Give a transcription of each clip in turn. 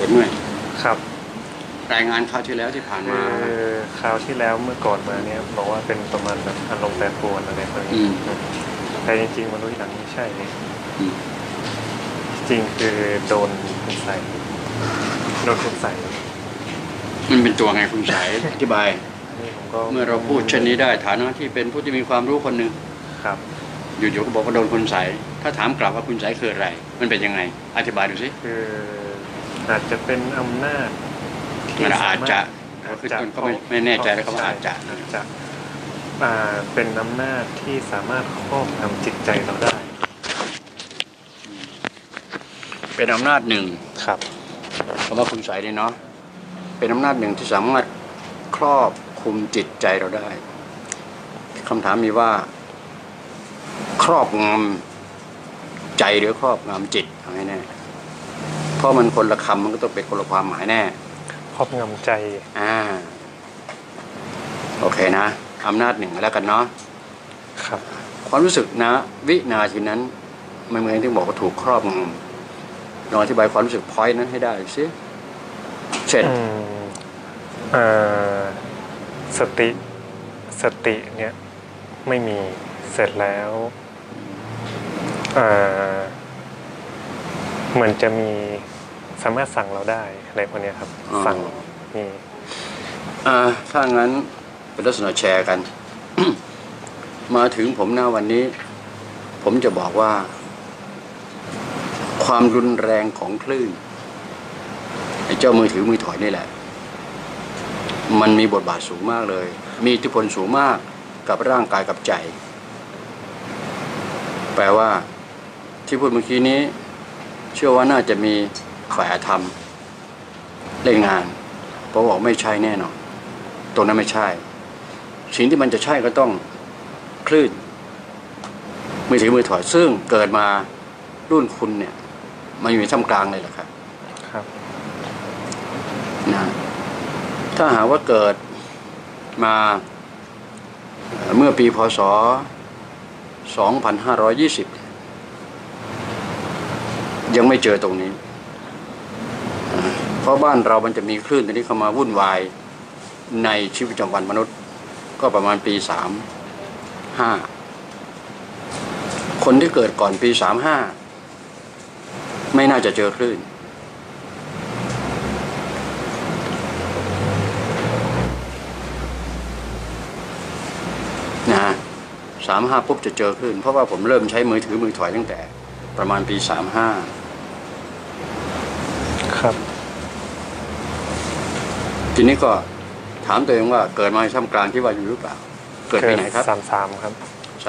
วดเมื่อยครับรายงานคราวที่แล้วที่ผ่านมาคราวที่แล้วเมื่อก่อนมาเนี่ยบอกว่าเป็นประมาณแบบอารมณ์แปรปรวนอะไรแบบนี้แต่จริงๆมันรู้ทีหลังไม่ใช่เลยจริงคือโดนคุณใส่มันเป็นตัวไงคุณใส่อธิบายเมื่อเราพูดเช่นนี้ได้ฐานะที่เป็นผู้ที่มีความรู้คนหนึ่งครับอยู่ๆก็บอกว่าโดนคุณใส่ถ้าถามกลับว่าคุณใส่คืออะไรมันเป็นยังไงอธิบายดูสิคืออาจจะเป็นอำนาจที่อาจจะคือต้นก็ไม่แน่ใจแล้วก็อาจจะเป็นอำนาจที่สามารถครอบงำจิตใจเราได้เป็นอำนาจหนึ่งครับคำว่าคุณใส่เนี่ยเนาะเป็นอำนาจหนึ่งที่สามารถครอบคุมจิตใจเราได้คำถามมีว่าครอบงำใจหรือครอบงำจิตเอาให้แน่เพราะมันคนละคำมันก็ต้องเป็นคนละความหมายแน่ครอบงำใจโอเคนะอำนาจหนึ่งแล้วกันเนาะครับความรู้สึกนะวินาทีนั้นมันเหมือนที่บอกว่าถูกครอบงำลองอธิบายความรู้สึกพอยต์นั้นให้ได้สิเช่นสติเนี่ยไม่มีเสร็จแล้วเหมือนจะมีสามารถสั่งเราได้อะไรพวกนี้ครับสั่งมีถ้างั้นเป็นลักษณะแชร์กัน มาถึงผมหน้าวันนี้ผมจะบอกว่าความรุนแรงของคลื่นไอ้เจ้ามือถือมือถอยนี่แหละมันมีบทบาทสูงมากเลยมีอิทธิพลสูงมากกับร่างกายกับใจแปลว่าที่พูดเมื่อกี้นี้เชื่อว่าน่าจะมีฝ่ายธรรมเล่นงานเพราะบอกไม่ใช่แน่นอนตรงนั้นไม่ใช่สิ่งที่มันจะใช่ก็ต้องคลื่นมือถือมือถอยซึ่งเกิดมารุ่นคุณเนี่ยมันอยู่ในท่ามกลางเลยแหละครับนะถ้าหากว่าเกิดมาเมื่อปีพ.ศ. 2520ยังไม่เจอตรงนี้เพราะบ้านเรามันจะมีคลื่นตัวนี้เข้ามาวุ่นวายในชีวิตประจำวันมนุษย์ก็ประมาณปี35คนที่เกิดก่อนปี35ไม่น่าจะเจอคลื่นนะ35ปุ๊บจะเจอคลื่นเพราะว่าผมเริ่มใช้มือถือมือถอยตั้งแต่ประมาณปี35 ครับทีนี้ก็ถามตัวเองว่าเกิดมาท่ามกลางที่ว่าอยู่หรือเปล่าเกิดปีไหนครับ 33ครับ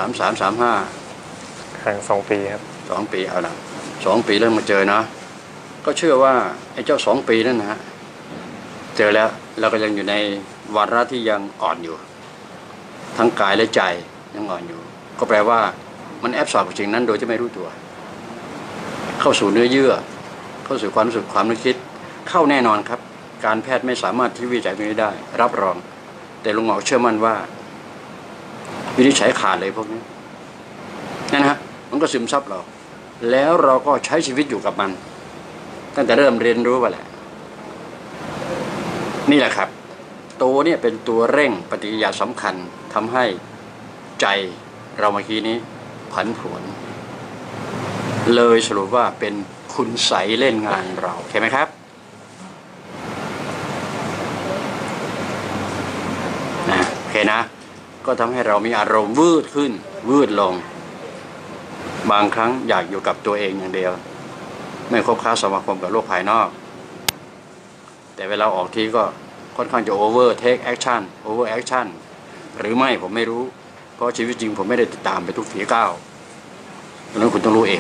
35ห่าง2 ปีครับ 2 ปีเอาละ2 ปีเริ่มมาเจอนะก็เชื่อว่าไอ้เจ้า2 ปีนั่นนะฮะเจอแล้วเราก็ยังอยู่ในวาระที่ยังอ่อนอยู่ทั้งกายและใจยังอ่อนอยู่ก็แปลว่ามันแอบสอบกับสิ่งนั้นโดยที่ไม่รู้ตัวเข้าสู่เนื้อเยื่อเข้าสู่ความรู้สึกความนึกคิดเข้าแน่นอนครับการแพทย์ไม่สามารถที่วิจัยตรงนี้ได้รับรองแต่ลุงหมอเชื่อมั่นว่าวินิจฉัยขาดเลยพวกนี้นั่นนะฮะมันก็ซึมซับเราแล้วเราก็ใช้ชีวิตอยู่กับมันตั้งแต่เริ่มเรียนรู้ไปแหละนี่แหละครับตัวเนี่ยเป็นตัวเร่งปฏิกิริยาสำคัญทำให้ใจเราเมื่อกี้นี้ผันผวนเลยสรุปว่าเป็นคุณใสเล่นงานเราใช่ไหมครับนะโอเคนะก็ทำให้เรามีอารมณ์วืดขึ้นวืดลงบางครั้งอยากอยู่กับตัวเองอย่างเดียวไม่คบค้าสมาคมกับโลกภายนอกแต่เวลาออกทีก็ค่อนข้างจะ over action หรือไม่ผมไม่รู้เพราะชีวิตจริงผมไม่ได้ติดตามไปทุกฝีก้าวดังนั้นคุณต้องรู้เอง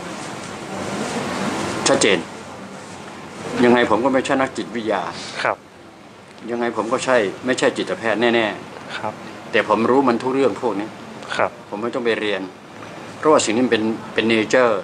ชัดเจนยังไงผมก็ไม่ใช่นักจิตวิทยาครับยังไงผมก็ไม่ใช่จิตแพทย์แน่ๆครับแต่ผมรู้มันทุกเรื่องพวกนี้ครับผมไม่ต้องไปเรียนเพราะว่าสิ่งนี้เป็นเนเจอร์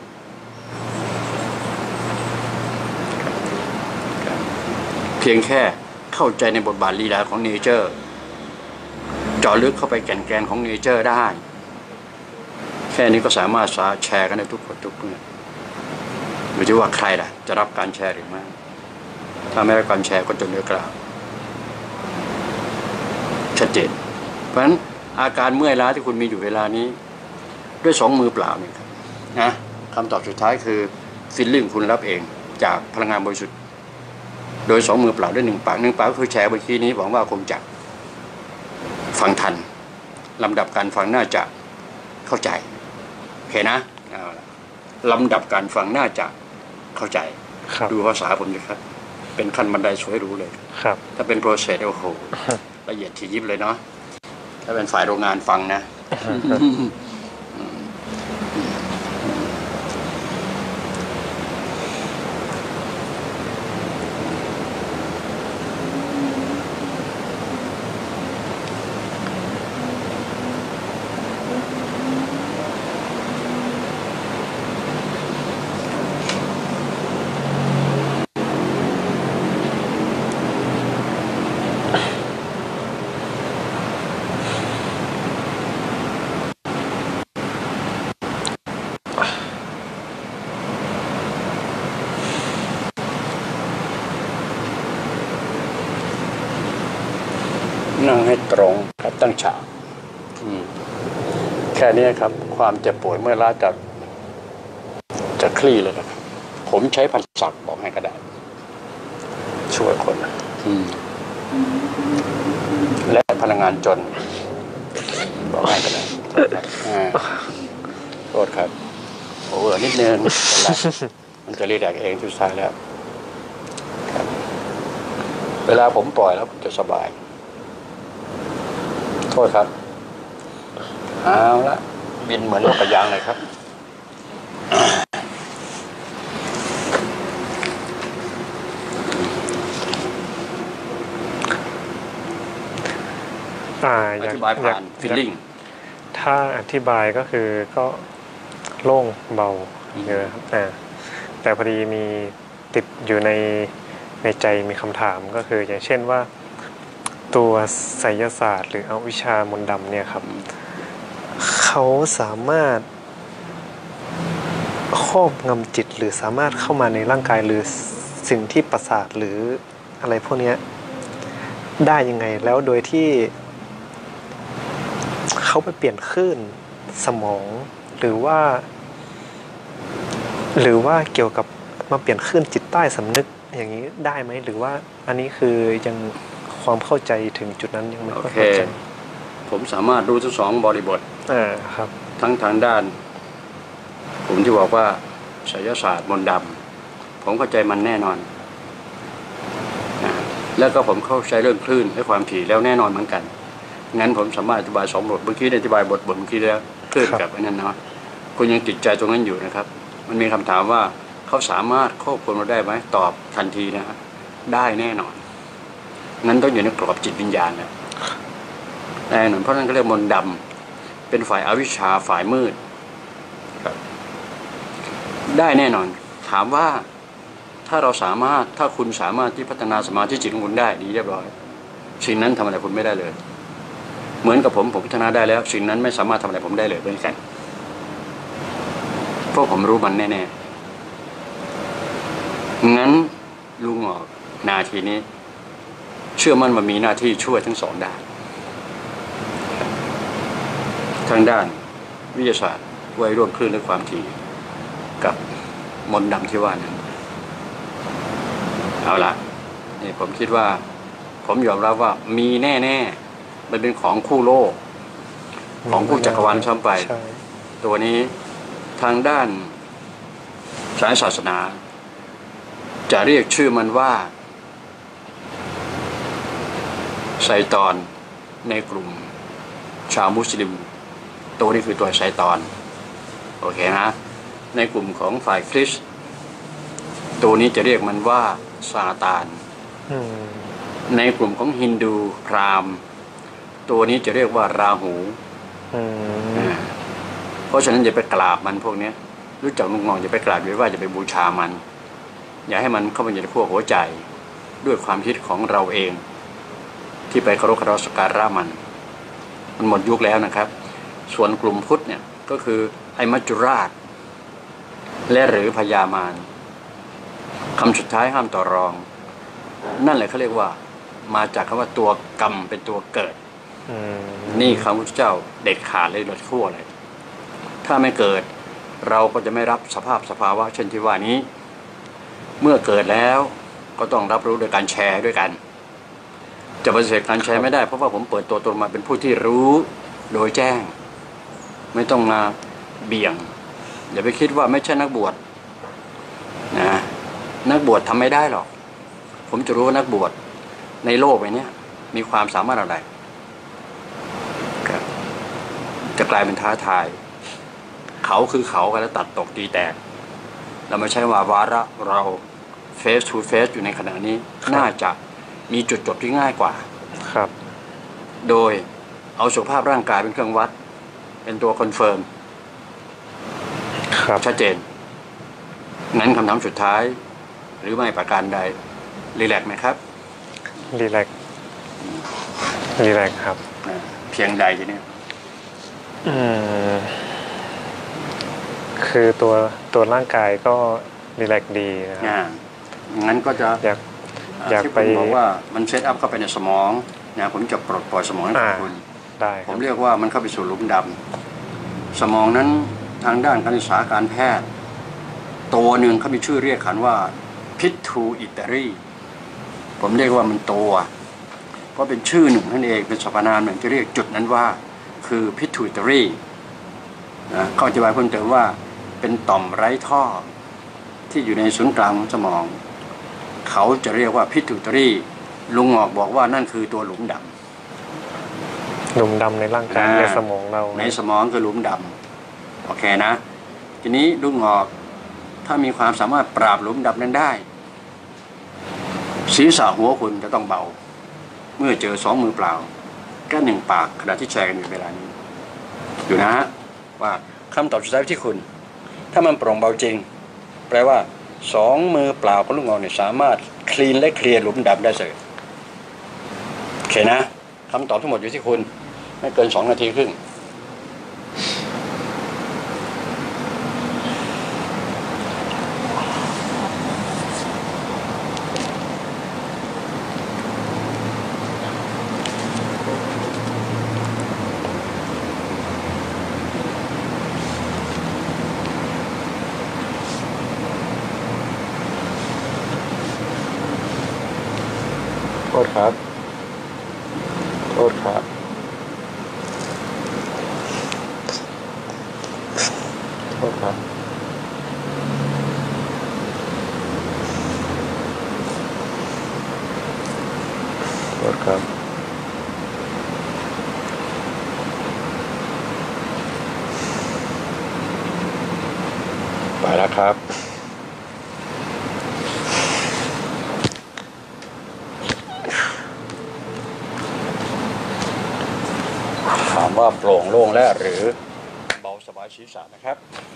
เพียงแค่เข้าใจในบทบาทลีลาของเนเจอร์เจาะลึกเข้าไปแก่นแกนของเนเจอร์ได้แค่นี้ก็สามารถแชร์กันได้ทุกคนทุกเมื่ออยู่ที่ว่าใครล่ะจะรับการแชร์หรือไม่ถ้าไม่ได้การแชร์ก็จนเดือกล่าวชัดเจนเพราะฉะนั้นอาการเมื่อยล้าที่คุณมีอยู่เวลานี้ด้วย2 มือเปล่าเนี่ยครับนะคำตอบสุดท้ายคือฟีลลิ่งคุณรับเองจากพลังงานบริสุทธิ์โดย2 มือเปล่าด้วย1 ปาก1 ปากก็คือแชร์เมื่อกี้นี้หวังว่าคงจะฟังทันลำดับการฟังน่าจะเข้าใจโอเคนะลำดับการฟังน่าจะเข้าใจดูภาษาผมเลยครับเป็นขั้นบันไดสวยหรูเลยครับถ้าเป็นโปรเซสโอ้โหละเอียดถี่ยิบเลยเนาะถ้าเป็นฝ่ายโรงงานฟังนะนั่งให้ตรงครับตั้งฉากแค่นี้ครับความเจ็บปวดเมื่อล้าจะคลี่เลยนะครับผมใช้พันศักดิ์บอกให้ก็ได้ช่วยคนและพลังงานจนบอกให้ก็ได้โทษครับโอ้นิดนึงมันจะรีแลกเองทุกท้ายแล้วครับเวลาผมปล่อยแล้วผมจะสบายโทษครับเอาละบินเหมือนนกกระยางเลยครับอธิบายผ่านฟีลลิ่งถ้าอธิบายก็คือก็โล่งเบาเยอะครับแต่พอดีมีติดอยู่ในใจมีคำถามก็คืออย่างเช่นว่าตัวไสยศาสตร์หรือเอาวิชามนต์ดำเนี่ยครับเขาสามารถครอบงำจิตหรือสามารถเข้ามาในร่างกายหรือสิ่งที่ประสาทหรืออะไรพวกนี้ได้ยังไงแล้วโดยที่เขาไปเปลี่ยนคลื่นสมองหรือว่าเกี่ยวกับมาเปลี่ยนคลื่นจิตใต้สำนึกอย่างนี้ได้ไหมหรือว่าอันนี้คือยังความเข้าใจถึงจุดนั้นยังไม่เข้าใจผมสามารถรู้ทั้ง2 บริบทครับทั้งทางด้านผมที่บอกว่าไสยศาสตร์มนต์ดำผมเข้าใจมันแน่นอนแล้วก็ผมเข้าใจเรื่องคลื่นและความถี่แล้วแน่นอนเหมือนกันงั้นผมสามารถอธิบาย2 บทเมื่อกี้อธิบายบทเมื่อกี้แล้วคลื่นกับอันนั้นเนาะคุณยังติดใจตรงนั้นอยู่นะครับมันมีคำถามว่าเขาสามารถควบคุมเราได้ไหมตอบทันทีนะได้แน่นอนงั้นต้องอยู่ในกรอบจิตวิญญาณนะแน่นอนเพราะนั้นก็เรียกมนต์ดำเป็นฝ่ายอวิชชาฝ่ายมืดครับได้แน่นอนถามว่าถ้าคุณสามารถที่พัฒนาสมาธิจิตของคุณได้ดีเรียบร้อยสิ่งนั้นทำอะไรคุณไม่ได้เลยเหมือนกับผมพัฒนาได้แล้วสิ่งนั้นไม่สามารถทำอะไรผมได้เลยเหมือนกันเพราะผมรู้มันแน่ๆงั้นลุงออกนาทีนี้เชื่อมั่นว่ามีหน้าที่ช่วยทั้ง2 ด้านทางด้านวิทยาศาสตร์ไว้ร่วมคลื่นและความถี่กับมนต์ดำที่ว่านั้นเอาล่ะนี่ผมคิดว่าผมยอมรับว่ามีแน่ๆมันเป็นของคู่โลกของคู่จักรวาลซ้ำไปตัวนี้ทางด้านสายศาสนาจะเรียกชื่อมันว่าไซตอนในกลุ่มชาวมุสลิมตัวนี้คือตัวไซตอนโอเคนะในกลุ่มของฝ่ายคริสต์ตัวนี้จะเรียกมันว่าซาตานในกลุ่มของฮินดูพราหมณ์ตัวนี้จะเรียกว่าราหูเพราะฉะนั้นอย่าไปกราบมันพวกนี้รู้จักลุงงองอย่าไปกราบหรือว่าจะไปบูชามันอย่าให้มันเข้ามาอยู่ในพวกหัวใจด้วยความคิดของเราเองที่ไปเคารพสักการะมันหมดยุคแล้วนะครับส่วนกลุ่มพุทธเนี่ยก็คือไอ้มัจจุราชและหรือพญามารคำสุดท้ายห้ามต่อรองนั่นแหละเขาเรียกว่ามาจากคำว่าตัวกรรมเป็นตัวเกิดนี่คำพุทธเจ้าเด็ดขาดเลยลดขั้วเลยถ้าไม่เกิดเราก็จะไม่รับสภาวะเช่นที่ว่านี้เมื่อเกิดแล้วก็ต้องรับรู้โดยการแชร์ด้วยกันจะปฏิเสธการแชร์ไม่ได้เพราะว่าผมเปิดตัวตนมาเป็นผู้ที่รู้โดยแจ้งไม่ต้องมาเบี่ยงอย่าไปคิดว่าไม่ใช่นักบวชนะนักบวชทำไม่ได้หรอกผมจะรู้ว่านักบวชในโลกใบนี้มีความสามารถอะไรจะกลายเป็นท้าทายเขาคือเขากันแล้วตัดตกตีแตกเราไม่ใช่ว่าวาระเราเฟสทูเฟสอยู่ในขณะนี้น่าจะมีจุดจบที่ง่ายกว่าครับโดยเอาสุขภาพร่างกายเป็นเครื่องวัดเป็นตัวคอนเฟิร์มชัดเจนงั้นคำถามสุดท้ายหรือไม่ประการใดรีแลกซ์ไหมครับรีแลกซ์ครับเพียงใดทีนี้คือตัวร่างกายก็รีแลกซ์ดีนะครับงั้นก็จะอยากไปบอกว่ามันเซตอัพเข้าไปในสมองนะผมจะปลดปล่อยสมองให้คุณได้ผมเรียกว่ามันเข้าไปสู่หลุมดำสมองนั้นทางด้านการศึกษาการแพทย์ตัวหนึ่งเขามีชื่อเรียกขันว่าพิทูอิตารีผมเรียกว่ามันตัวเพราะเป็นชื่อหนึ่งนั่นเองเป็นสรรพนามหนึ่งที่เรียกจุดนั้นว่าคือพิทูอิตารีนะเขาอธิบายเพิ่มเติมว่าเป็นต่อมไร้ท่อที่อยู่ในศูนย์กลางของสมองเขาจะเรียกว่าพิทูอิตารีลุงหงอกบอกว่านั่นคือตัวหลุมดำในร่างกายในสมองเราในสมองคือหลุมดำโอเคนะทีนี้ลุงหงอกถ้ามีความสามารถปราบหลุมดำนั้นได้ศีรษะหัวคุณจะต้องเบาเมื่อเจอสองมือเปล่าก็หนึ่งปากขณะที่แชร์กันอยู่เวลานี้อยู่นะฮะว่าคำตอบสุดท้ายที่คุณถ้ามันโปร่งเบาจริงแปลว่าสองมือเปล่าของลุงหงอกเนี่ยสามารถคลีนและเคลียร์หลุมดำได้เลยโอเคนะคำตอบทั้งหมดอยู่ที่คุณไม่เกิน2 นาทีครึ่งโทษครับโทษครับโทษครับโทษครับไปแล้วครับถามว่าโปร่งโล่งแล้วหรือเบาสบายศีรษะนะครับ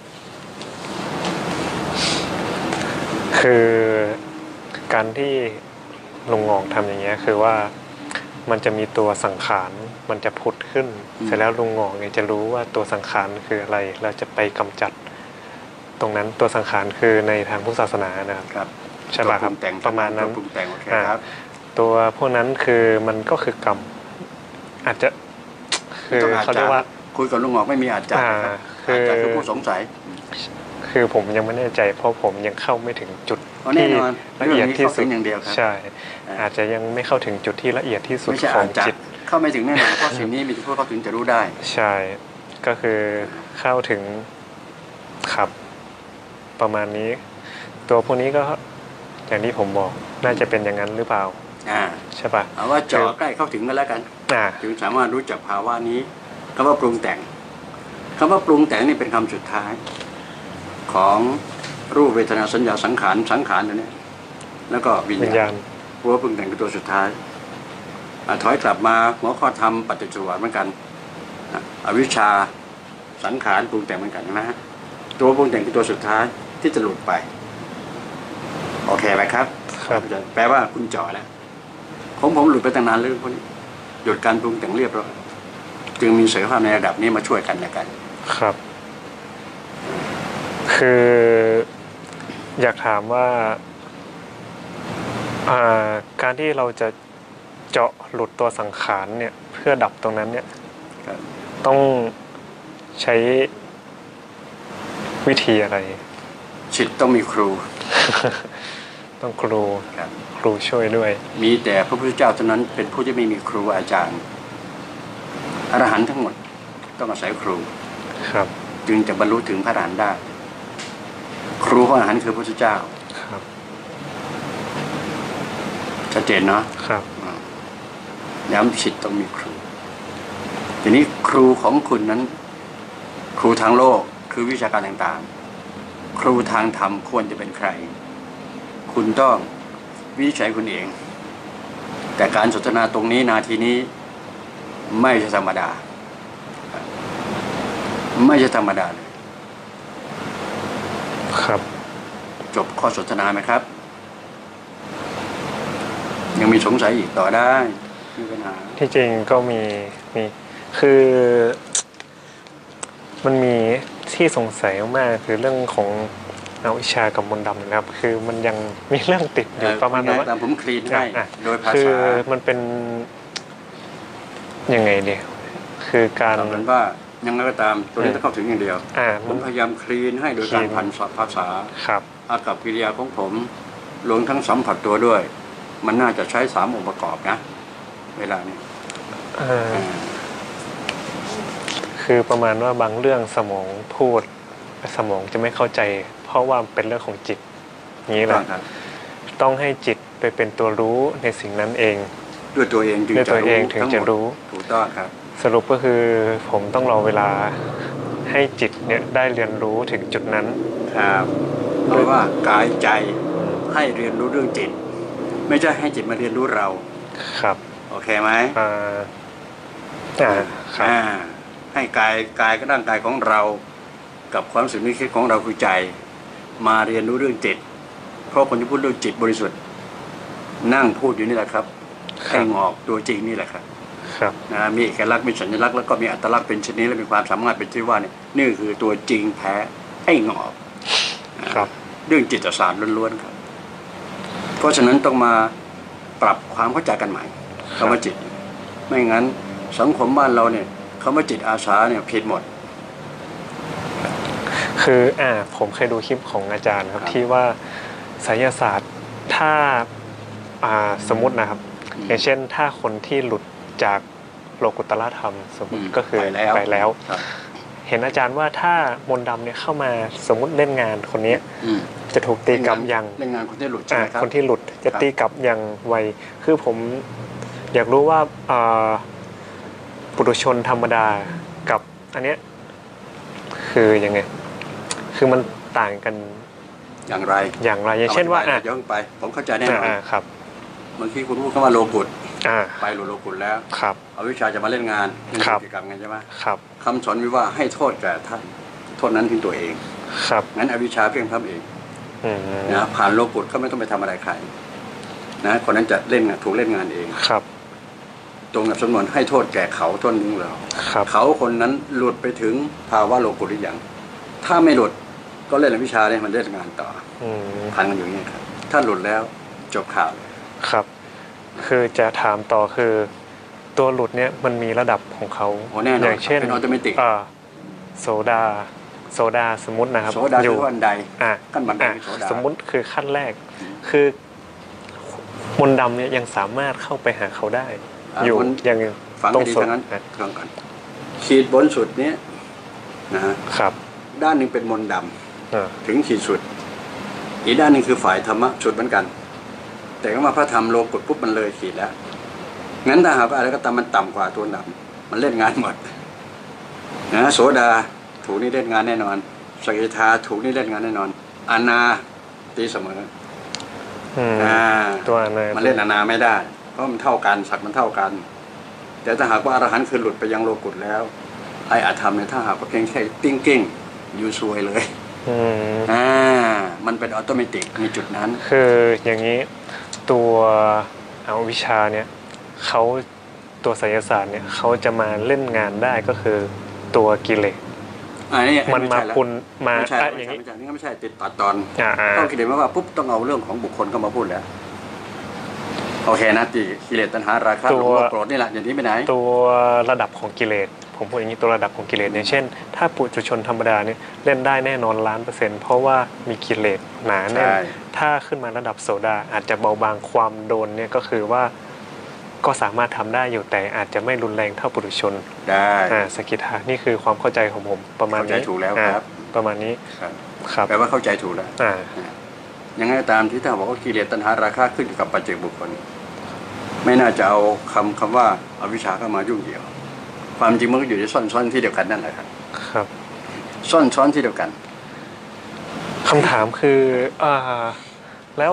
คือการที่ลุงงอกทำอย่างเงี้ยคือว่ามันจะมีตัวสังขารมันจะผุดขึ้นเสร็จแล้วลุงงอกเนี่ยจะรู้ว่าตัวสังขารคืออะไรเราจะไปกำจัดตรงนั้นตัวสังขารคือในทางพุทธศาสนานะครับใช่ป่ะครับประมาณนั้นตัวพวกนั้นคือมันก็คือกรรมอาจจะคือเขาเรียกว่าคุยกับลุงหงอกไม่มีอาจารย์คือผู้สงสัยคือผมยังไม่แน่ใจเพราะผมยังเข้าไม่ถึงจุดที่ละเอียดที่สุดใช่อาจจะยังไม่เข้าถึงจุดที่ละเอียดที่สุดของจิตเข้าไม่ถึงแน่นอนเพราะสิ่งนี้มีแต่ผู้เข้าถึงจะรู้ได้ใช่ก็คือเข้าถึงครับประมาณนี้ตัวพวกนี้ก็อย่างที่ผมบอกน่าจะเป็นอย่างนั้นหรือเปล่าใช่ปะเอาว่าจ่อใกล้เข้าถึงกันแล้วกันจึงสามารถรู้จักภาวะนี้คำว่าปรุงแต่งคำว่าปรุงแต่งนี่เป็นคำสุดท้ายของรูปเวทนาสัญญาสังขารตัวนี้แล้วก็วิญญาณหัวปรุงแต่งคือตัวสุดท้ายถอยกลับมาหัวข้อธรรมปัจจุบันเหมือนกันอวิชชาสังขารปรุงแต่งเหมือนกันนะฮะตัวปรุงแต่งคือตัวสุดท้ายที่จะหลุดไปโอเคไหมครับแปลว่าคุณจ่อแล้วผมหลุดไปตั้งนานเรื่องพวกนี้หยุดการปรุงแต่งเรียบร้อยจึงมีศักยภาพในระดับนี้มาช่วยกันและกันครับคืออยากถามว่า กการที่เราจะเจาะหลุดตัวสังขารเนี่ยเพื่อดับตรงนั้นเนี่ยต้องใช้วิธีอะไรศิษย์ต้องมีครูต้องครูช่วยด้วยมีแต่พระพุทธเจ้าเท่านั้นเป็นผู้ที่ไม่มีครูอาจารย์อรหันต์ทั้งหมดต้องอาศัยครูครับจึงจะบรรลุถึงพระอรหันต์ได้ครูของอรหันต์คือพระพุทธเจ้าครับชัดเจนเนาะครับย้ำศิษย์ต้องมีครูทีนี้ครูของคุณนั้นครูทางโลกคือวิชาการต่างๆครูทางธรรมควรจะเป็นใครคุณต้องวินิจฉัยคุณเองแต่การสนทนาตรงนี้นาทีนี้ไม่ใช่ธรรมดาไม่ใช่ธรรมดาเลยครับจบข้อสนทนาไหมครับยังมีสงสัยอีกต่อได้มีปัญหาที่จริงก็มีคือมันมีที่สงสัยมากคือเรื่องของอวิชชากับมนต์ดำนะครับคือมันยังมีเรื่องติดอยู่ประมาณนั้นว่าผมคลีนให้โดยภาษาคือมันเป็นยังไงเนี่ยคือการเหมือนว่ายังไงก็ตามตัวนี้ต้องเข้าถึงอย่างเดียวผมพยายามคลีนให้โดยการพันภาษาอากับกิริยาของผมรวมทั้งสัมผัสตัวด้วยมันน่าจะใช้3 องค์ประกอบนะเวลานี้คือประมาณว่าบางเรื่องสมองพูดสมองจะไม่เข้าใจเพราะว่าเป็นเรื่องของจิตนี้แหละต้องให้จิตไปเป็นตัวรู้ในสิ่งนั้นเองด้วยตัวเองถึงจะรู้ถูกต้องครับสรุปก็คือผมต้องรอเวลาให้จิตเนี่ยได้เรียนรู้ถึงจุดนั้นครับเพราะว่ากายใจให้เรียนรู้เรื่องจิตไม่ใช่ให้จิตมาเรียนรู้เราครับโอเคไหมครับให้กายก็ร่างกายของเรากับความรู้สึกนึกคิดของเราคือใจมาเรียนรู้เรื่องจิตเพราะคนที่พูดเรื่องจิตบริสุทธิ์นั่งพูดอยู่นี่แหละครับให้งอกตัวจริงนี่แหละครับนะมีเอกลักษณ์มีสัญลักษณ์แล้วก็มีอัตลักษณ์เป็นชนิดและมีความสามารถเป็นที่ว่านี่คือตัวจริงแท้ให้งอกเรื่องจิตศาสตร์ล้วนๆครับเพราะฉะนั้นต้องมาปรับความเข้าใจกันใหม่คำว่าจิตไม่งั้นสังคมบ้านเราเนี่ยคำว่าจิตอาสาเนี่ยผิดหมดคือผมเคยดูคลิปของอาจารย์ครับที่ว่าไสยศาสตร์ถ้าสมมตินะครับอย่างเช่นถ้าคนที่หลุดจากโลกุตตรธรรมสมมติก็คือไปแล้วเห็นอาจารย์ว่าถ้ามนต์ดำเนี่ยเข้ามาสมมติเล่นงานคนนี้จะถูกตีกลับอย่างเล่นงานคนที่หลุดใช่ไหมครับคนที่หลุดจะตีกลับอย่างไวคือผมอยากรู้ว่าปุถุชนธรรมดากับอันเนี้ยคือยังไงคือมันต่างกันอย่างไรอย่างเช่นว่าย้อนไปผมเข้าใจแน่นอนครับเมื่อกี้คุณพูดคำว่าโลกุตไปหลุดโลกุตแล้วเอาวิชาจะมาเล่นงานเล่นกิจกรรมกันใช่ไหมคำสอนวิว่าให้โทษแก่ท่านโทษนั้นถึงตัวเองงั้นอวิชชาเพียงทำเองนะผ่านโลกุตก็ไม่ต้องไปทำอะไรใครนะคนนั้นจะเล่นถูกเล่นงานเองตรงกับสมนวนให้โทษแก่เขาโทษนึงเราเขาคนนั้นหลุดไปถึงภาวะโลกุตหรือยังถ้าไม่หลุดก็เล่นวิชาเนี่ยมันเล่นงานต่อพันกันอยู่นี่ครับถ้าหลุดแล้วจบข่าวครับคือจะถามต่อคือตัวหลุดเนี่ยมันมีระดับของเขาอย่างเช่นเป็นออโตเมติกโซดาสมมตินะครับอยู่ขั้นใดขั้นบันไดสมมุติคือขั้นแรกคือมนต์ดำเนี่ยยังสามารถเข้าไปหาเขาได้อยู่อย่างฝังดีทั้งนั้นฟังก่อนขีดบนสุดนี้นะครับด้านหนึ่งเป็นมนต์ดำถึงขีดสุดอีกด้านหนึ่งคือฝ่ายธรรมะสุดเหมือนกันแต่ก็มาพระธรรมโลกุตปุ๊บมันเลยขีดแล้วงั้นถ้าหากอะไรก็ตามมันต่ำกว่าตัวดำมันเล่นงานหมดนะโสดาถูกนี่เล่นงานแน่นอนสกิทาถูกนี่เล่นงานแน่นอนอนาตีเสมอตัวอนามันเล่นอนาไม่ได้เพราะมันเท่ากันศักดิ์มันเท่ากันแต่ถ้าหากว่าอรหันต์คือหลุดไปยังโลกุตแล้วไอ้อธรรมเนี่ยถ้าหากว่าเพียงแค่ติ้งเก้งอยู่ซวยเลยมันเป็นออโตเมติกในจุดนั้นคืออย่างนี้ตัวอวิชชาเนี่ยเขาตัวไสยศาสตร์เนี่ยเขาจะมาเล่นงานได้ก็คือตัวกิเลสมันมาคุณมาอย่างนี้นี่ก็ไม่ใช่ติดตัดตอนต้องคิดเห็นว่าปุ๊บต้องเอาเรื่องของบุคคลเข้ามาพูดแล้วโอเคนะตีกิเลสตัณหาราคะหลงโกรธนี่แหละอย่างนี้ไปไหนตัวระดับของกิเลสผมพูดอย่างนี้ตัวระดับของกิเลสอย่างเช่นถ้าปุถุชนธรรมดาเนี่ยเล่นได้แน่นอน1,000,000%เพราะว่ามีกิเลสหนาแน่นถ้าขึ้นมาระดับโสดาอาจจะเบาบางความโดนเนี่ยก็คือว่าก็สามารถทำได้อยู่แต่อาจจะไม่รุนแรงเท่าปุถุชนได้สกิทานี่คือความเข้าใจของผมประมาณนี้เข้าใจถูกแล้วครับประมาณนี้ครับแปลว่าเข้าใจถูกแล้วยังไงตามที่ถ้าบอกว่ากิเลสตัณหาราคะขึ้นอยู่กับปัจเจกบุคคลไม่น่าจะเอาคำว่าอวิชชาเข้ามายุ่งเกี่ยวความจริงมันก็อยู่ในซ่อนที่เดียวกันนั่นแหละครับครับซ่อนที่เดียวกันคำถามคือแล้ว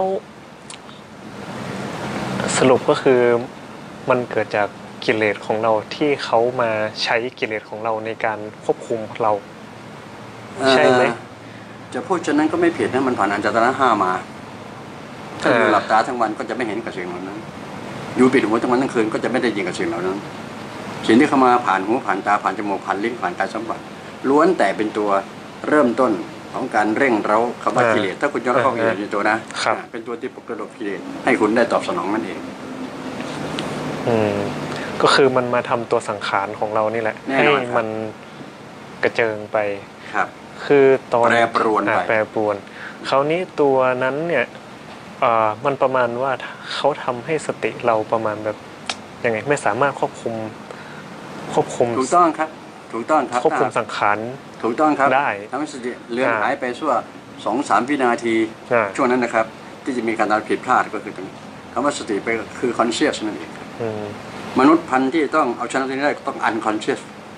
สรุปก็คือมันเกิดจากกิเลสของเราที่เขามาใช้กิเลสของเราในการควบคุมเราใช่ไหมจะพูดฉะนั้นก็ไม่ผิดนะมันผ่านอายตนะ5มาถ้าอยู่หลับตาทั้งวันก็จะไม่เห็นกับสิ่งเหล่านั้นอยู่ปิดหูทั้งวันทั้งคืนก็จะไม่ได้ยินกับสิ่งเหล่านั้นสิ่งที่เข้ามาผ่านหูผ่านตาผ่านจมูกผ่านลิ้นผ่านกายสัมผัสล้วนแต่เป็นตัวเริ่มต้นของการเร่งเร้าคำว่ากิเลสถ้าคุณย้อนเข้ากิเลสในตัวนะเป็นตัวที่ปลุกระดกกิเลสให้คุณได้ตอบสนองนั่นเองก็คือมันมาทำตัวสังขารของเรานี่แหละให้มันกระเจิงไปครับคือตอนแปรปรวนคราวนี้ตัวนั้นเนี่ยมันประมาณว่าเขาทำให้สติเราประมาณแบบยังไงไม่สามารถควบคุมถูกต้องครับถูกต้องครับควบคุมสังขารถูกต้องครับได้ทำให้สติเลือนหายไปชั่ว 2-3 วินาทีช่วงนั้นนะครับที่จะมีการทำผิดพลาดก็คือตรงนี้คำว่าสติไปคือ conscious นั่นเองครับมนุษย์พันธุ์ที่ต้องเอาชนะตรงนี้ได้ต้อง unconscious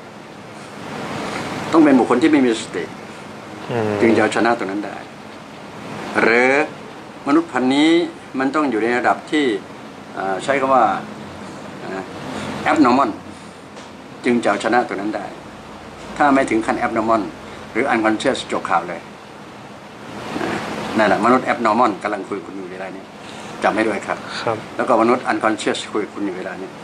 ต้องเป็นบุคคลที่ไม่มีสติจึงจะเอาชนะตรงนั้นได้หรือมนุษย์พันธุ์นี้มันต้องอยู่ในระดับที่ใช้คำว่า abnormal จึงจะเอาชนะตัวนั้นได้ถ้าไม่ถึงขั้น abnormal หรือ unconscious จบข่าวเลยนั่นแหละมนุษย์ abnormal กำลังคุยคุณอยู่เวลานี้จำให้ด้วยครับแล้วก็มนุษย์ unconscious คุยคุณอยู่เวลานี้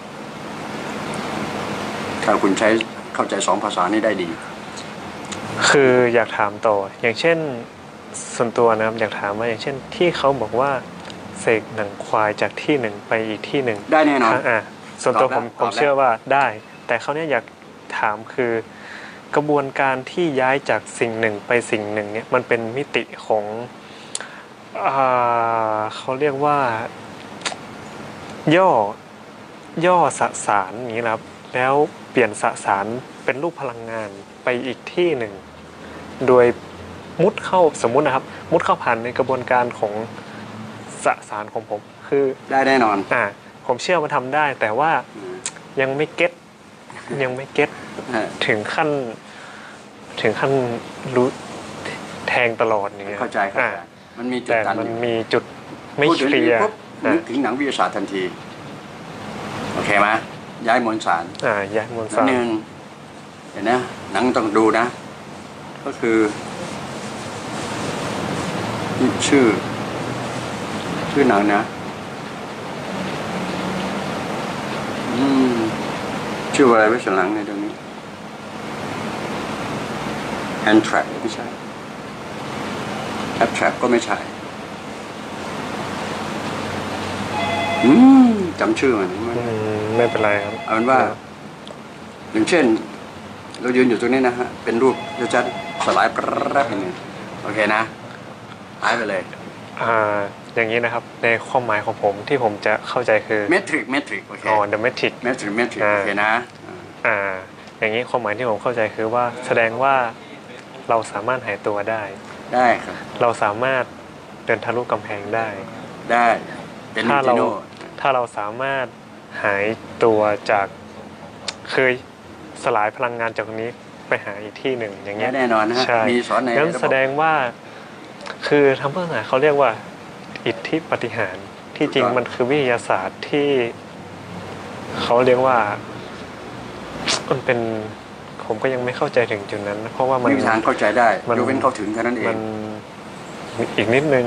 ถ้าคุณใช้เข้าใจ2ภาษานี้ได้ดีคืออยากถามต่ออย่างเช่นส่วนตัวนะครับอยากถามว่าอย่างเช่นที่เขาบอกว่าเสกหนังควายจากที่หนึ่งไปอีกที่หนึ่งได้แน่นอนส่วนตัวผมเชื่อว่าได้แต่เขาเนี่ยอยากถามคือกระบวนการที่ย้ายจากสิ่งหนึ่งไปสิ่งหนึ่งเนี่ยมันเป็นมิติของเขาเรียกว่าย่อสสารอย่างนี้นะครับแล้วเปลี่ยนสสารเป็นรูปพลังงานไปอีกที่หนึ่งโดยมุดเข้าสมมุตินะครับมุดเข้าผ่านในกระบวนการของสสารของผมคือได้แน่นอนผมเชื่อว่าทำได้แต่ว่ายังไม่เก็ตถึงขั้นรู้แทงตลอดอย่างเงี้ยเข้าใจมันมีจุดตันมันมีจุดไม่เคลียร์นึกถึงหนังวิทยาศาสตร์ทันทีโอเคไหมย้ายมวลสารย้ายมวลสารหนึ่งเห็นนะหนังต้องดูนะก็คือชื่อหนังนะชื่ออะไรไว้ฉลังในตรงนี้ hand trap ไม่ใช่ hand trap ก็ไม่ใช่จำชื่อมันไม่เป็นไรครับเอาเป็นว่าอย่างเช่นเรายืนอยู่ตรงนี้นะฮะเป็นรูปชัดๆสลายแป๊บๆอย่างนี้โอเคนะหายไปเลยอย่างนี้นะครับในความหมายของผมที่ผมจะเข้าใจคือเมทริกโอเค the metric โอเคนะอย่างนี้ความหมายที่ผมเข้าใจคือว่าแสดงว่าเราสามารถหายตัวได้ครับเราสามารถเดินทะลุกำแพงได้ถ้าเราสามารถหายตัวจากเคยสลายพลังงานจากตรงนี้ไปหาอีกที่หนึ่งอย่างเงี้ยแน่นอนนะฮะมีสอนในนั้นแสดงว่าคือทำเพื่อไหนเขาเรียกว่าอิทธิปาฏิหาริย์ที่จริงมันคือวิทยาศาสตร์ที่เขาเรียกว่ามันเป็นผมก็ยังไม่เข้าใจถึงจุดนั้นเพราะว่ามันไม่มีทางเข้าใจได้ยกเว้นเข้าถึงแค่นั้นเองมันอีกนิดนึง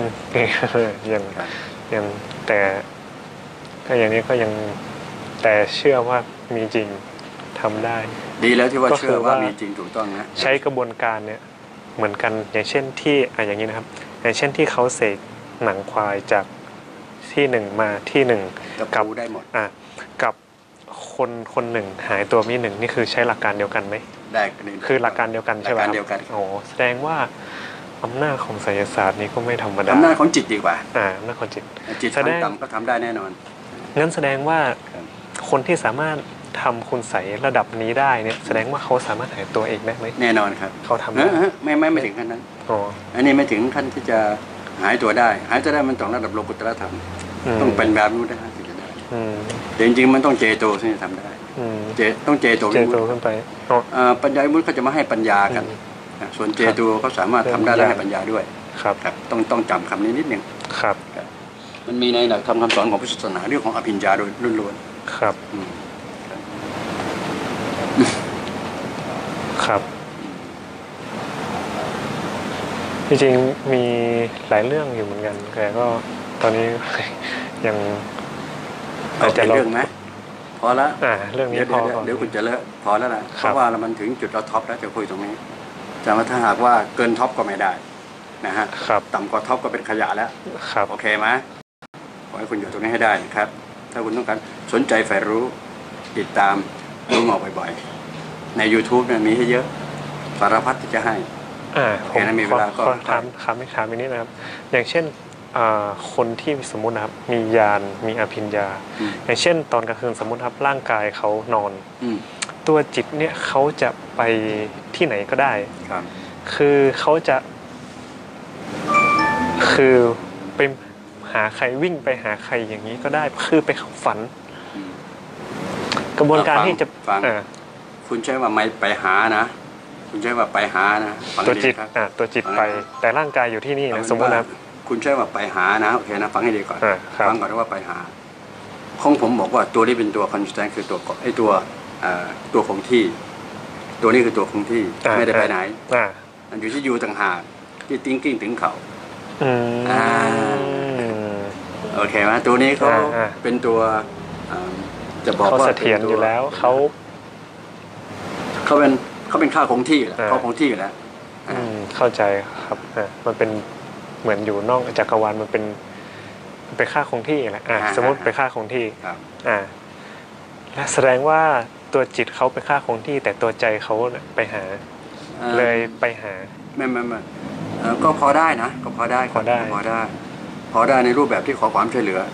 ยังแต่ก็อย่างนี้ก็ยังแต่เชื่อว่ามีจริงทำได้ดีแล้วที่ว่าเชื่อว่ามีจริงถูกต้องนะใช้กระบวนการเนี่ยเหมือนกันอย่างเช่นที่อย่างนี้นะครับอย่างเช่นที่เขาเสกหนังควายจากที่หนึ่งมาที่หนึ่งกับรู้ได้หมดกับคนหนึ่งหายตัวมีหนึ่งนี่คือใช้หลักการเดียวกันไหมได้คือหลักการเดียวกันใช่ไหมครับหลักการเดียวกันโอ้แสดงว่าอำนาจของไสยศาสตร์นี้ก็ไม่ธรรมดาอำนาจของจิตดีกว่าอำนาจของจิตแสดงกรรมก็ทำได้แน่นอนงั้นแสดงว่าคนที่สามารถทำคุณไสยระดับนี้ได้เนี่ยแสดงว่าเขาสามารถหายตัวเองได้ไหมแน่นอนครับเขาทำไม่ถึงขั้นนั้นอันนี้ไม่ถึงขั้นที่จะหายตัวได้มันต้องระดับโลกุตตรธรรมต้องเป็นแบบนู้นได้ถึงจะได้แต่จริงๆมันต้องเจโตถึงจะทำได้ต้องเจโตขึ้นไปปัญญาวิมุตติเขาจะมาให้ปัญญากันส่วนเจโตเขาสามารถทำได้และให้ปัญญาด้วยครับต้องจำคำนี้นิดหนึ่งครับมันมีในหลักธรรมคำสอนของพุทธศาสนาเรื่องของอภิญญาโดยล้วนๆครับครับจริงๆมีหลายเรื่องอยู่เหมือนกันแต่ก็ตอนนี้ยังอาจจะเรื่องไหมพอแล้วเรื่องนี้พอเดี๋ยวคุณจะเลิกพอแล้วนะเพราะว่ามันถึงจุดเราท็อปแล้วจะคุยตรงนี้แต่ว่าถ้าหากว่าเกินท็อปก็ไม่ได้นะฮะต่ำกว่าท็อปก็เป็นขยะแล้วโอเคไหมขอให้คุณอยู่ตรงนี้ให้ได้นะครับถ้าคุณต้องการสนใจใฝ่รู้ติดตามรู้งอกบ่อยๆใน YouTube เนี่ยมีให้เยอะสารพัดที่จะให้ผมมีเวลาก็ถามอีกนิดนะครับอย่างเช่นคนที่สมมุตินะครับมีญาณมีอภิญญาอย่างเช่นตอนกลางคืนสมมุติครับร่างกายเขานอนตัวจิตเนี่ยเขาจะไปที่ไหนก็ได้คือเขาจะคือไปหาใครวิ่งไปหาใครอย่างนี้ก็ได้คือไปฝันกระบวนการที่จะคุณใช้ว่าไม่ไปหานะคุณใช้ว่าไปหานะตัวจิตตัวจิตไปแต่ร่างกายอยู่ที่นี่นะสมมตินะคุณใช้ว่าไปหานะโอเคนะฟังให้ดีก่อนฟังก่อนว่าไปหาของผมบอกว่าตัวนี้เป็นตัวคอนสแตนต์คือตัวไอ้ตัวคงที่ตัวนี้คือตัวคงที่ไม่ได้ไปไหนมันอยู่ที่อยู่ต่างหากที่ติ้งกิ้งถึงเขาโอเคไหมตัวนี้เขาเป็นตัวจะบอกว่าเขาเสถียรอยู่แล้วเขาเป็นค่าคงที่แหละเขาคงที่อยู่แล้วเข้าใจครับมันเป็นเหมือนอยู่นอกจักรวาลมันเป็นค่าคงที่แหละสมมติเป็นค่าคงที่และแสดงว่าตัวจิตเขาเป็นค่าคงที่แต่ตัวใจเขาไปหาเลยไปหาไม่ก็พอได้นะก็พอได้ในรูปแบบที่ขอความช่วยเหลือ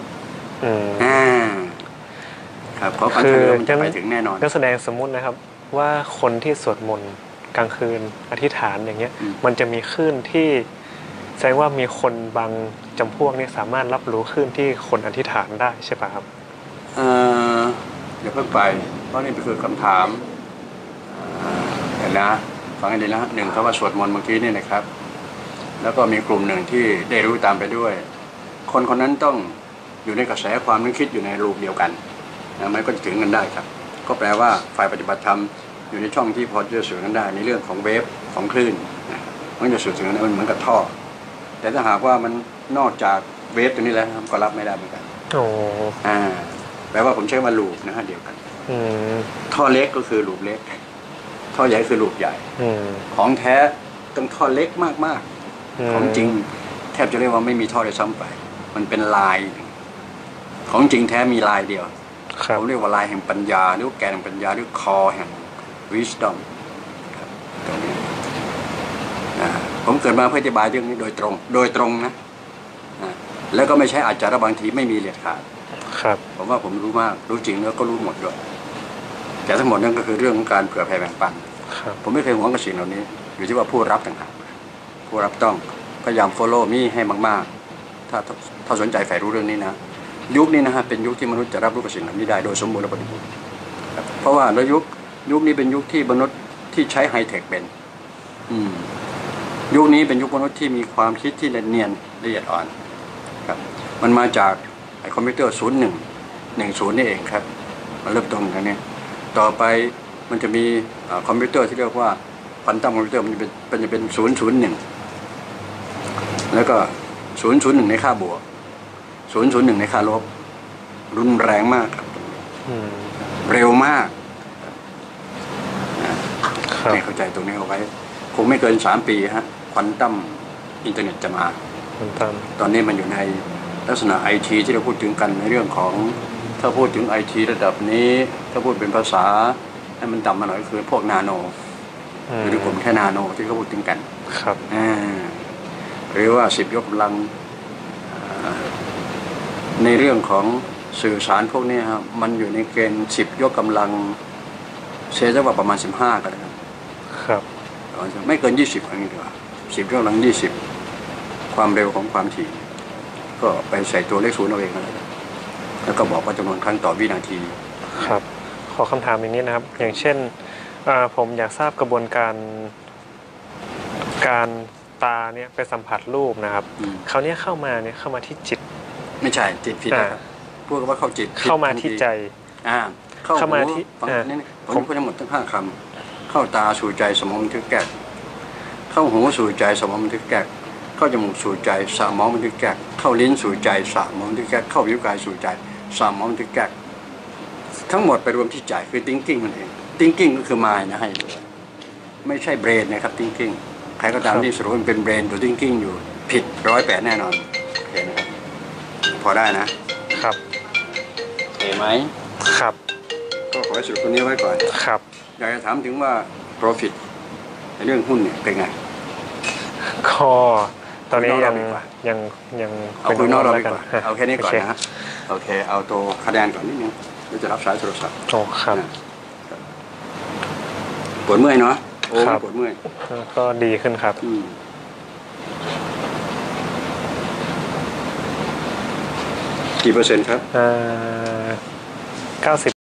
ครับขอความช่วยเหลือมันจะไปถึงแน่นอนนักแสดงสมมุตินะครับว่าคนที่สวดมนต์กลางคืนอธิษฐานอย่างเงี้ยมันจะมีคลื่นที่แสดงว่ามีคนบางจำพวกนี้สามารถรับรู้คลื่นที่คนอธิษฐานได้ใช่ป่ะครับเดี๋ยวเพิ่งไปเพราะนี่เป็นคือคำถามเห็นนะฟังให้ดีนะหนึ่งคำว่าสวดมนต์เมื่อกี้นี่นะครับแล้วก็มีกลุ่มหนึ่งที่ได้รู้ตามไปด้วยคนนั้นต้องอยู่ในกระแสความนึกคิดอยู่ในรูปเดียวกันนะมันก็จะถึงกันได้ครับก็แปลว่าฝ่ายปฏิบัติธรรมอยู่ในช่องที่พอจะสื่อกันได้ในเรื่องของเวฟของคลื่นมันจะสื่อถึงกันมันเหมือนกับท่อแต่ถ้าหากว่ามันนอกจากเวฟตรงนี้แล้วก็รับไม่ได้เหมือนกันแปลว่าผมใช้มาลูปนะฮะเดียวกันท่อเล็กก็คือลูปเล็กท่อใหญ่คือลูปใหญ่ของแท้ต้องท่อเล็กมากๆของจริงแทบจะเรียกว่าไม่มีท่อเลยซ้ำไปมันเป็นลายของจริงแท้มีลายเดียวผมเรียกว่าลายแห่งปัญญาหรือแกนแห่งปัญญาหรือคอแห่ง wisdom ตรงนี้ผมเกิดมาเพื่ออธิบายเรื่องนี้โดยตรงนะแล้วก็ไม่ใช่อาจจะบางทีไม่มีเลียดขาดผมว่าผมรู้มากรู้จริงแล้วก็รู้หมดด้วยแต่ทั้งหมดนั่นก็คือเรื่องของการเผื่อแผ่แบ่งปันผมไม่เคยหวงกับสิ่งเหล่านี้อยู่ที่ว่าผู้รับต่างหากผู้รับต้องพยายาม follow มีให้มากๆถ้าสนใจใฝ่รู้เรื่องนี้นะยุคนี้นะฮะเป็นยุคที่มนุษย์จะรับรู้กับสิ่งเหล่านี้ได้โดยสมบูรณ์และบริบูรณ์เพราะว่าแล้วยุคนี้เป็นยุคที่มนุษย์ที่ใช้ไฮเทคเป็นยุคนี้เป็นยุคมนุษย์ที่มีความคิดที่เนียนละเอียดอ่อนครับมันมาจากไอคอมพิวเตอร์0110นี่เองครับมันเริ่มต้นกันเนี่ยต่อไปมันจะมีคอมพิวเตอร์ที่เรียกว่าควอนตัมคอมพิวเตอร์มันจะเป็น001แล้วก็001ในค่าบวก001ในค่าลบรุนแรงมากครับเร็วมากให้เข้าใจตรงนี้เอาไว้คงไม่เกิน3 ปีฮะควอนตัมอินเทอร์เน็ตจะมาตอนนี้มันอยู่ในลักษณะไอทีที่เราพูดถึงกันในเรื่องของถ้าพูดถึงไอทีระดับนี้ถ้าพูดเป็นภาษาให้มันต่ำมาหน่อยคือพวกนาโนหรือกลุ่มแค่นาโนที่เขาพูดถึงกันครับหรือว่า10 ยกกำลังในเรื่องของสื่อสารพวกนี้ครับมันอยู่ในเกณฑ์10 ยกกำลังเสียจะว่าประมาณ15กันครับไม่เกิน20อันนี้ดีกว่า10 ยกกำลัง20ความเร็วของความถี่ก็ไปใส่ตัวเลข0เอาเองแล้วก็บอกว่าจำนวนครั้งต่อวินาทีครับขอคำถามอย่างนี้นะครับอย่างเช่นผมอยากทราบกระบวนการตาเนี่ยไปสัมผัสรูปนะครับคราวนี้เข้ามาที่จิตไม่ใช่จิตผิดนะครับพูดว่าเข้าจิตเข้ามาที่ใจเข้ามาที่ผมพูดทั้งหมดทั้ง5 คำเข้าตาสู่ใจสมองบันทึกแกะเข้าหูสู่ใจสมองบันทึกแกะเข้าจมูกสู่ใจสมองบันทึกแกะเข้าลิ้นสู่ใจสมองบันทึกแกะเข้าผิวกายสู่ใจสมองบันทึกแกะทั้งหมดไปรวมที่ใจคือ thinking มันเอง thinking ก็คือ mind นะให้ไม่ใช่ brain นะครับ thinking ใครก็ตามที่สรุปมันเป็น brain ตัว thinking อยู่ผิด108แน่นอนเห็นไหมครับพอได้นะครับเห็นไหมครับก็ขอให้สรุปตัวนี้ไว้ก่อนครับอยากจะถามถึงว่า profit ในเรื่องหุ้นเนี่ยเป็นไงก็ตอนนี้ยังเอาคุยนอกเราดีกว่าเอาแค่นี้ก่อนนะโอเคเอาตัวคะแนนก่อนนิดนึงเราจะรับสายโทรศัพท์ครับปวดเมื่อยเนาะโอ้ปวดเมื่อยก็ดีขึ้นครับกี่เปอร์เซ็นต์ครับ 90